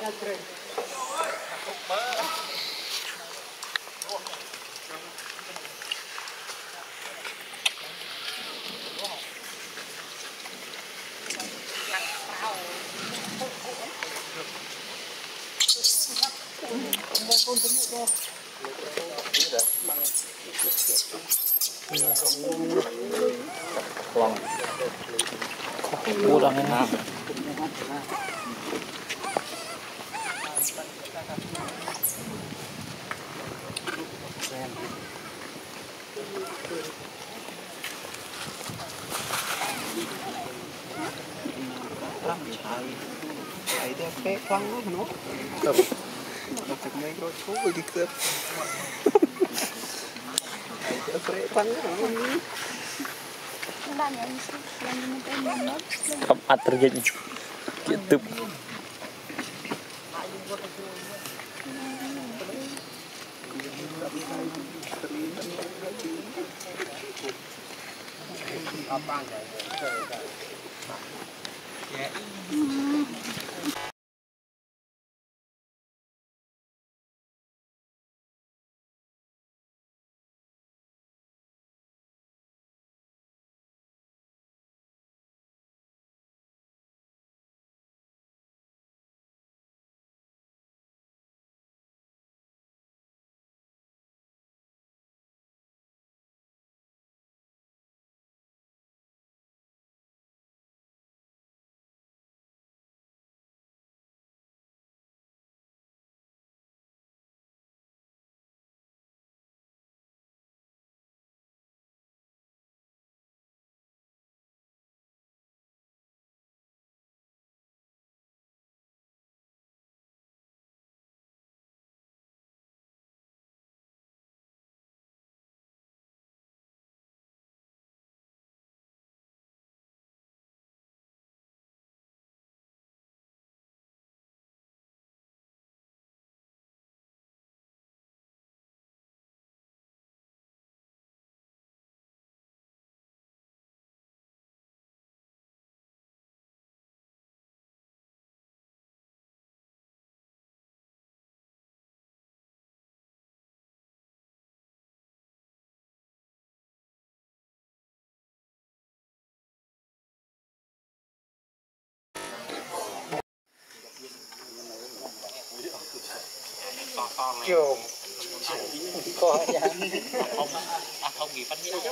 Mua đang nghe nào. Thấy theo phê khoang nó nó thực mấy rồi thú với cái cướp thấy theo phê khoang nó Không ăn terjadi YouTube. kiểu có nhà Không nghỉ phân nhã.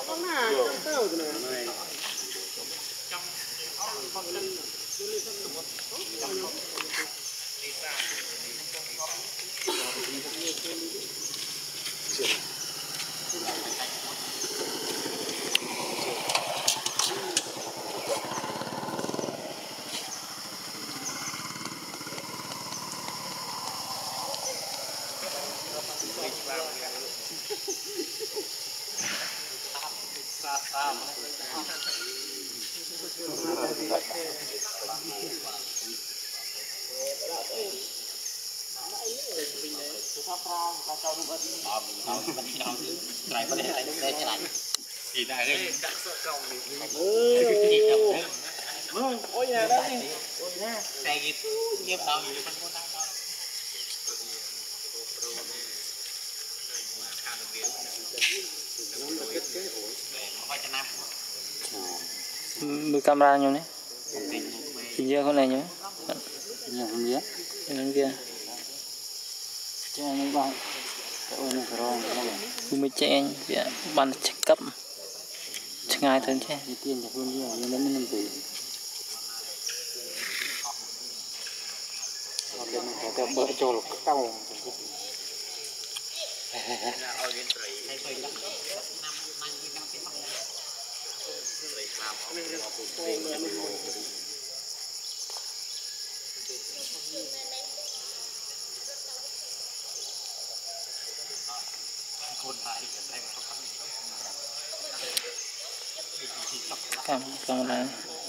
Thì đại đây đã sợ còng ôi nhà đây ôi nha xe gitu nghiêm tao gì phân con đang nuôi camera nhau nhé hình như con này nhé hình như bên kia cho anh bao mới che ban check cấp ngay thôi chứ tiền được luôn nhiều nên mình phải theo bờ trồ lục cao camera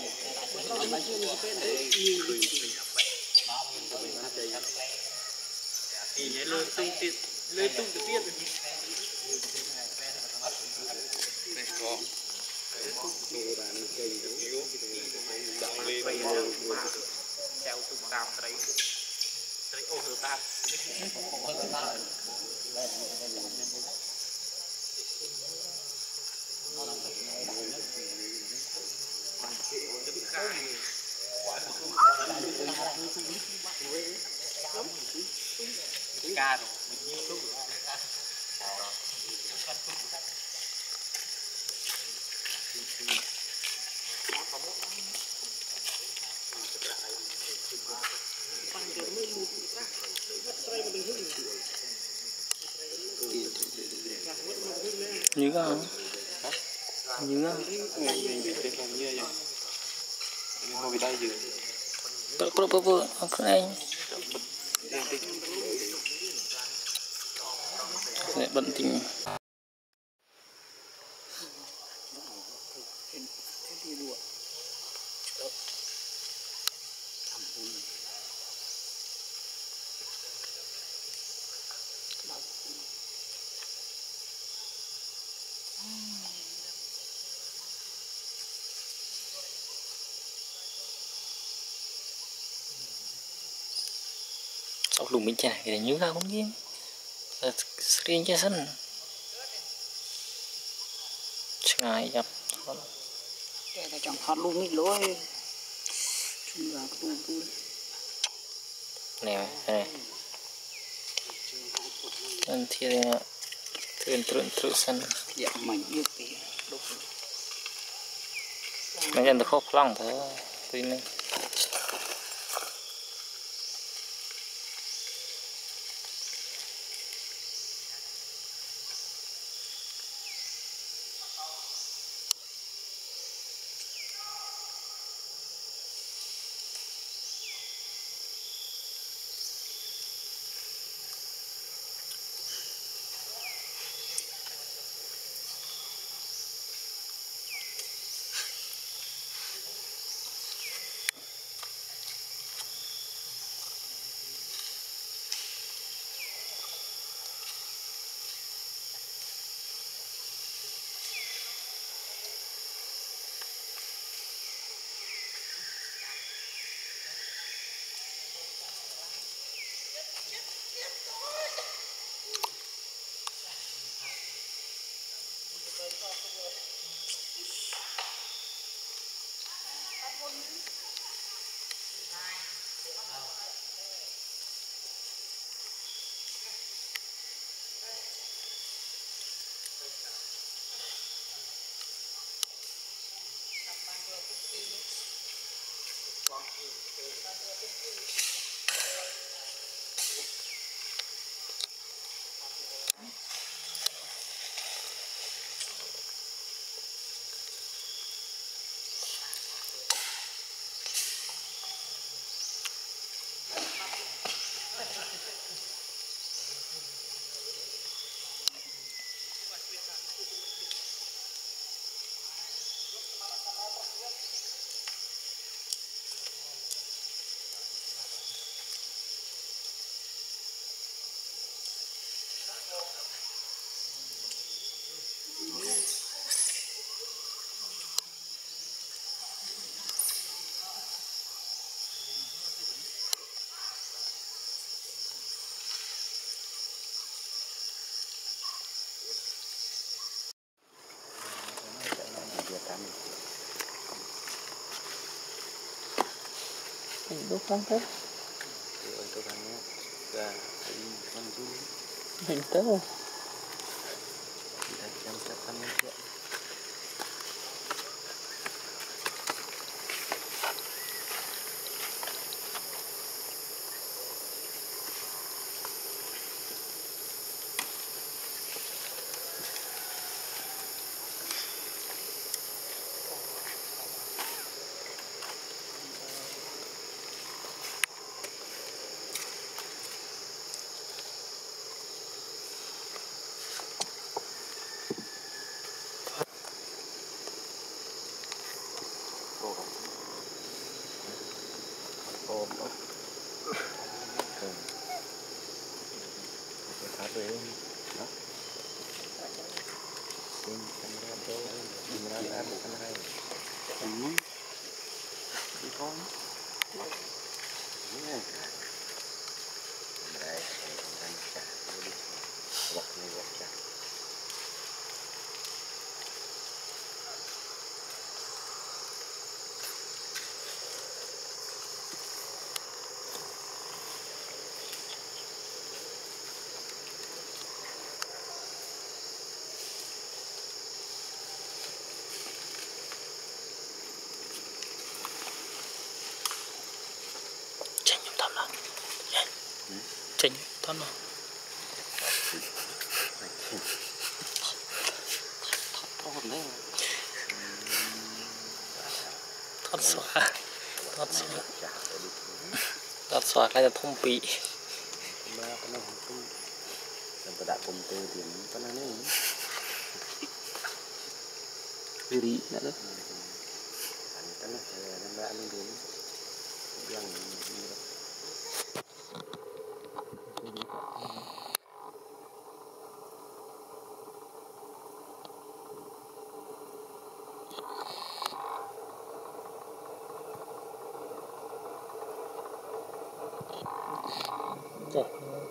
thì nhảy lên tung tiết lên tung tiết này có đồ đàn cây yếu đặng lên theo tung tam đấy như không như không bơ cái này bận tình sau lùm bên trái cái này như ra không game screen cho sân ngay nhập cái này chẳng hot luôn ít lối chung là tu này anh thì terus sân dạ mình biết thì đúng mấy nhân được khóc lòng thế tuy này đúng không thế mình tới rồi chỉnh thoát nào thoát xóa cái là thông bị đã cùng từ tiền có nói này Brady đã đấy cái này là anh đến yang Trời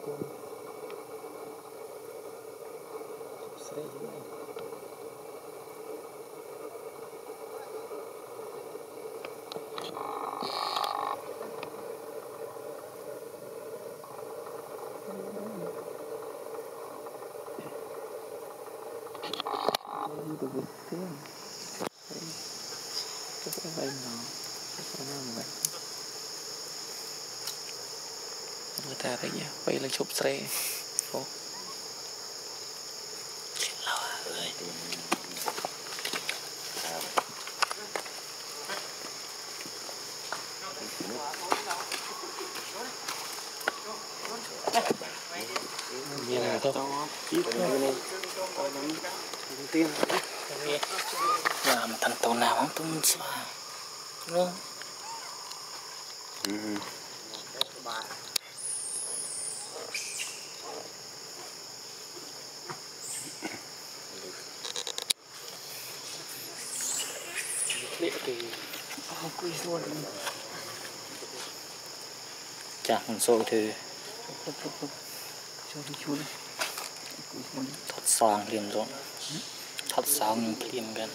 người ta thấy nhỉ vậy là chụp xe phố như nào không tiền mà thằng tàu nào không tung xóa đúng không chả còn sôi thì thật sáng liền rồi thật sáng liền gần